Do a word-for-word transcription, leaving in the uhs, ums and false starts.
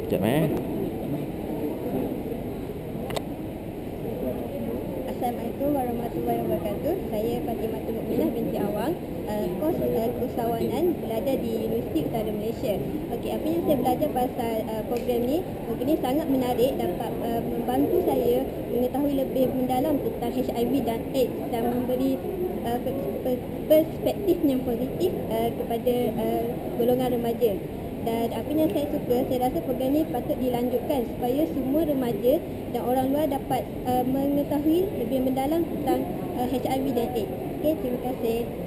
Sekejap eh. Assalamualaikum warahmatullahi wabarakatuh. Saya Fatimah Mukminah binti Awang, uh, kos uh, Usahawanan, berada di Universiti Utara Malaysia. Okey, apa yang saya belajar pasal uh, program ni, program ni sangat menarik, dapat uh, membantu saya mengetahui lebih mendalam tentang H I V dan AIDS dan memberi uh, perspektif yang positif uh, kepada uh, golongan remaja. Dan apa yang saya suka, saya rasa program ni patut dilanjutkan supaya semua remaja dan orang luar dapat uh, mengetahui lebih mendalam tentang uh, H I V dan AIDS. Okey, terima kasih.